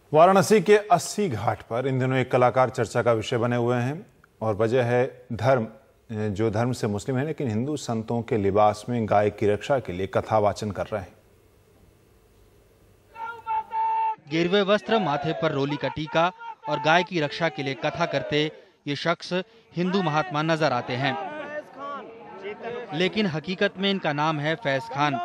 वाराणसी के 80 घाट पर इन दिनों एक कलाकार चर्चा का विषय बने हुए हैं और वजह है धर्म। जो धर्म से मुस्लिम है लेकिन हिंदू संतों के लिबास में गाय की रक्षा के लिए कथा वाचन कर रहे हैं। गेरुए वस्त्र, माथे पर रोली का टीका और गाय की रक्षा के लिए कथा करते ये शख्स हिंदू महात्मा नजर आते हैं, लेकिन हकीकत में इनका नाम है फैज खान।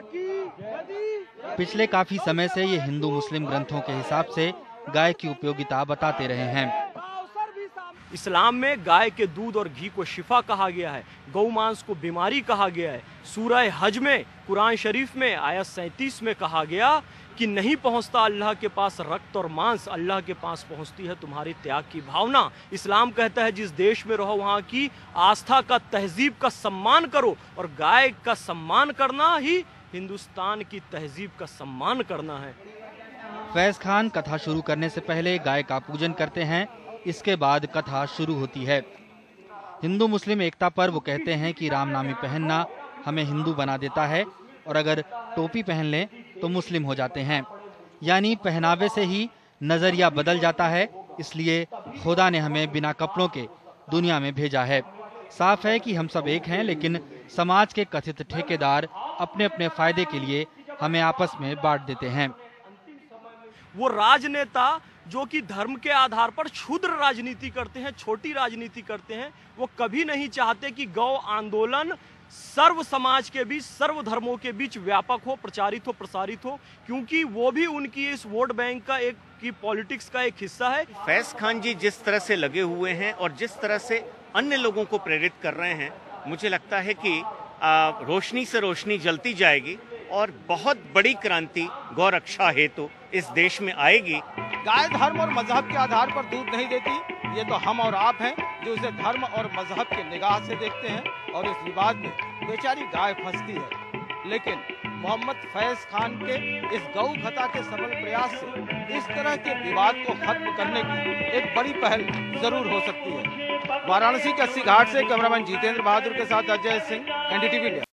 पिछले काफी समय से ये हिंदू मुस्लिम ग्रंथों के हिसाब से गाय की उपयोगिता बताते रहे हैं। इस्लाम में गाय के दूध और घी को शिफा कहा गया है, गौ मांस को बीमारी कहा गया है। सूरह हज में, कुरान शरीफ में आयत 37 में कहा गया कि नहीं पहुंचता अल्लाह के पास रक्त और मांस, अल्लाह के पास पहुंचती है तुम्हारी त्याग की भावना। इस्लाम कहता है जिस देश में रहो वहाँ की आस्था का, तहजीब का सम्मान करो, और गाय का सम्मान करना ही हिंदुस्तान की तहजीब का सम्मान करना है। फैज खान कथा शुरू करने से पहले गाय का पूजन करते हैं, इसके बाद कथा शुरू होती है। हिंदू मुस्लिम एकता पर वो कहते हैं कि रामनामी पहनना हमें हिंदू बना देता है और अगर टोपी पहन लें तो मुस्लिम हो जाते हैं, यानी पहनावे से ही नजरिया बदल जाता है। इसलिए खुदा ने हमें बिना कपड़ों के दुनिया में भेजा है। साफ है कि हम सब एक हैं, लेकिन समाज के कथित ठेकेदार अपने अपने फायदे के लिए हमें आपस में बांट देते हैं। वो राजनेता जो कि धर्म के आधार पर क्षुद्र राजनीति करते हैं, छोटी राजनीति करते हैं, वो कभी नहीं चाहते कि गौ आंदोलन सर्व समाज के बीच, सर्व धर्मों के बीच व्यापक हो, प्रचारित हो, प्रसारित हो, क्योंकि वो भी उनकी इस वोट बैंक का एक की पॉलिटिक्स का एक हिस्सा है। फैज खान जी जिस तरह से लगे हुए हैं और जिस तरह से अन्य लोगों को प्रेरित कर रहे हैं, मुझे लगता है कि रोशनी से रोशनी जलती जाएगी और बहुत बड़ी क्रांति गौ रक्षा हेतु इस देश में आएगी। गाय धर्म और मजहब के आधार पर दूध नहीं देती, ये तो हम और आप हैं जो उसे धर्म और मजहब के निगाह से देखते हैं और इस विवाद में बेचारी गाय फंसती है। लेकिन मोहम्मद फैज खान के इस गौ कथा के सबल प्रयास से इस तरह के विवाद को खत्म करने की एक बड़ी पहल जरूर हो सकती है। वाराणसी के 80 घाट से कैमरामैन जितेंद्र बहादुर के साथ अजय सिंह, NDTV इंडिया।